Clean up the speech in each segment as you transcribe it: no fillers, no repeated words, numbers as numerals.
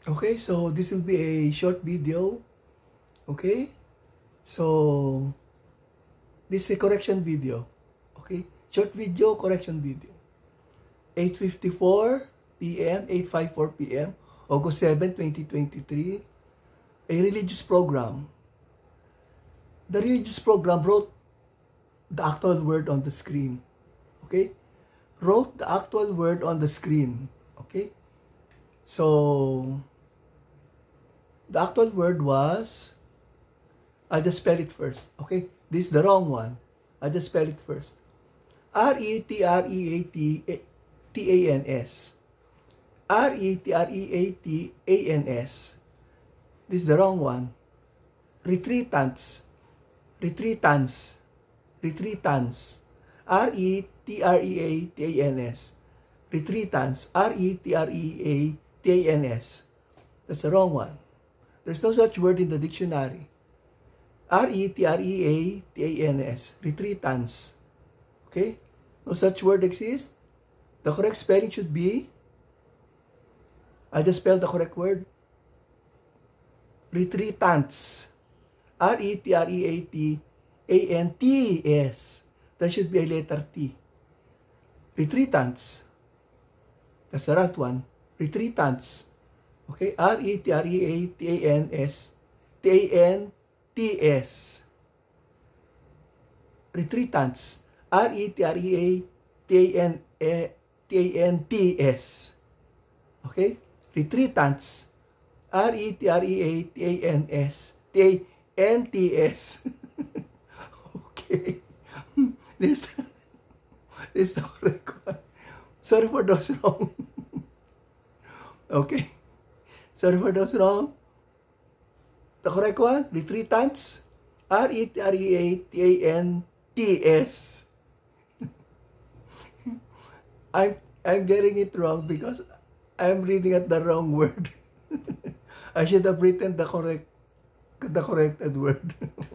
Okay, so this will be a short video. Okay, so this is a correction video. Okay, short video, correction video. 8:54 p.m., 8:54 p.m., August 7, 2023, a religious program. The religious program wrote the actual word on the screen. Okay, wrote the actual word on the screen. Okay, so the actual word was, I'll just spell it first. Okay, this is the wrong one. I'll just spell it first. retreatans. retreatans. This is the wrong one. Retreatants. Retreatans. Retreatans. retreatans. Retreatans. retreatans. That's the wrong one. There's no such word in the dictionary. retreatans. Retreatans. Okay? No such word exists. The correct spelling should be, I just spelled the correct word. Retreatants. retreatants. There should be a letter T. Retreatants. That's the right one. Retreatants. Okay? retreatants. T-A-N-T-S. Retreatants. retreatants. Okay? Retreatants. retreatants. T-A-N-T-S. Okay. This is the correct one. Sorry for those wrong. Okay. Sorry for those wrong. The correct one, retreatants. retreatants. I'm getting it wrong because I'm reading at the wrong word. I should have written the corrected word.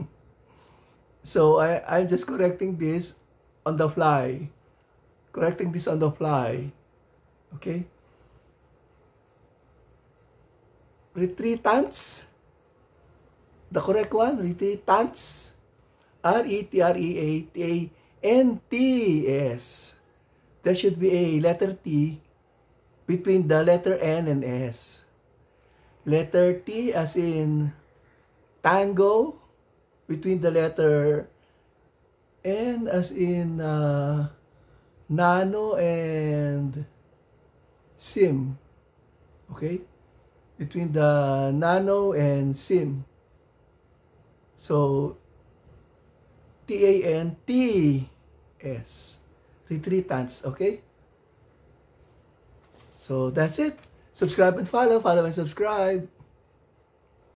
So I'm just correcting this on the fly. Correcting this on the fly. Okay? Retreatants. The correct one, retreatants. retreatants. There should be a letter T between the letter N and S. Letter T as in tango, between the letter N as in nano and sim. Okay? Between the nano and sim. So, T-A-N-T-S. Retreatants, okay? So, that's it. Subscribe and follow. Follow and subscribe.